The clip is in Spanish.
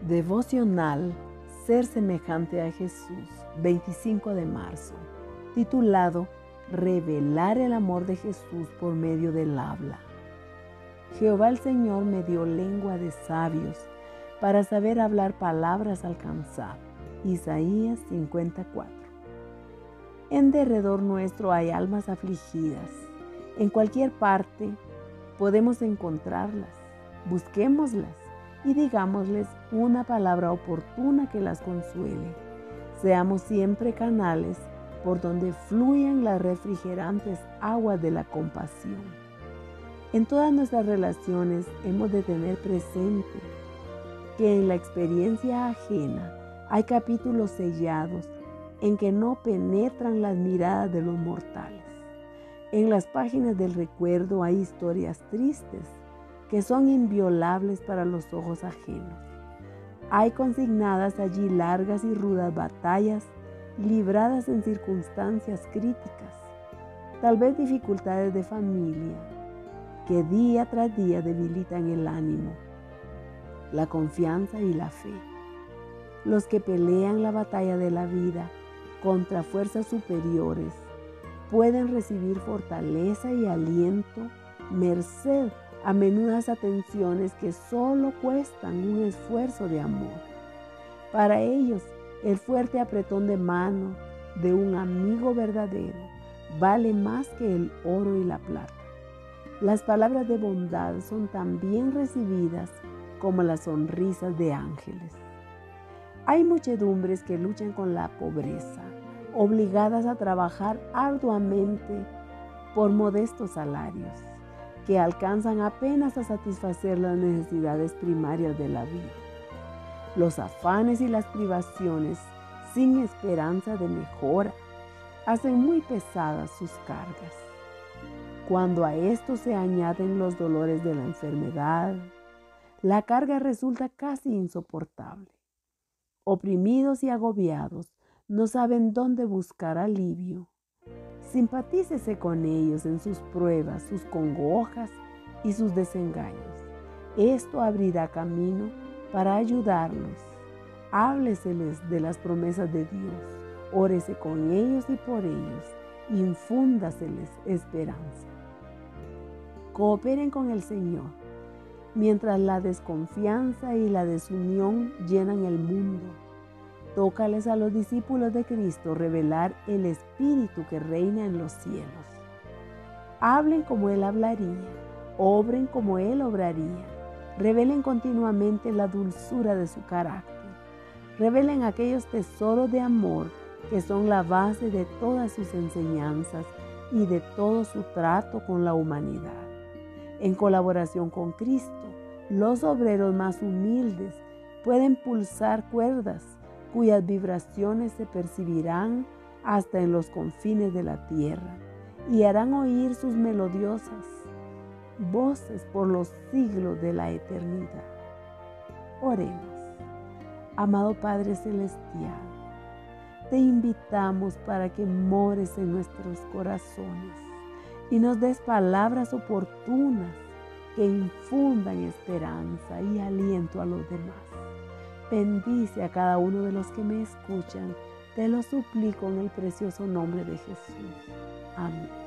Devocional Ser semejante a Jesús, 25 de marzo, titulado Revelar el amor de Jesús por medio del habla. Jehová el Señor me dio lengua de sabios para saber hablar palabras al cansado. Isaías 54. En derredor nuestro hay almas afligidas. En cualquier parte podemos encontrarlas. Busquémoslas y digámosles una palabra oportuna que las consuele. Seamos siempre canales por donde fluyan las refrigerantes aguas de la compasión. En todas nuestras relaciones hemos de tener presente que en la experiencia ajena hay capítulos sellados en que no penetran las miradas de los mortales. En las páginas del recuerdo hay historias tristes que son inviolables para los ojos ajenos. Hay consignadas allí largas y rudas batallas libradas en circunstancias críticas, tal vez dificultades de familia que día tras día debilitan el ánimo, la confianza y la fe. Los que pelean la batalla de la vida contra fuerzas superiores pueden recibir fortaleza y aliento merced a menudas atenciones que solo cuestan un esfuerzo de amor. Para ellos, el fuerte apretón de mano de un amigo verdadero vale más que el oro y la plata. Las palabras de bondad son tan bien recibidas como las sonrisas de ángeles. Hay muchedumbres que luchan con la pobreza, obligadas a trabajar arduamente por modestos salarios, que alcanzan apenas a satisfacer las necesidades primarias de la vida. Los afanes y las privaciones, sin esperanza de mejora, hacen muy pesadas sus cargas. Cuando a esto se añaden los dolores de la enfermedad, la carga resulta casi insoportable. Oprimidos y agobiados, no saben dónde buscar alivio. Simpatícese con ellos en sus pruebas, sus congojas y sus desengaños. Esto abrirá camino para ayudarlos. Hábleseles de las promesas de Dios. Órese con ellos y por ellos. Infúndaseles esperanza. Cooperen con el Señor, mientras la desconfianza y la desunión llenan el mundo. Tócales a los discípulos de Cristo revelar el Espíritu que reina en los cielos. Hablen como Él hablaría, obren como Él obraría, revelen continuamente la dulzura de su carácter, revelen aquellos tesoros de amor que son la base de todas sus enseñanzas y de todo su trato con la humanidad. En colaboración con Cristo, los obreros más humildes pueden pulsar cuerdas cuyas vibraciones se percibirán hasta en los confines de la tierra y harán oír sus melodiosas voces por los siglos de la eternidad. Oremos. Amado Padre Celestial, te invitamos para que mores en nuestros corazones y nos des palabras oportunas que infundan esperanza y aliento a los demás. Bendice a cada uno de los que me escuchan. Te lo suplico en el precioso nombre de Jesús. Amén.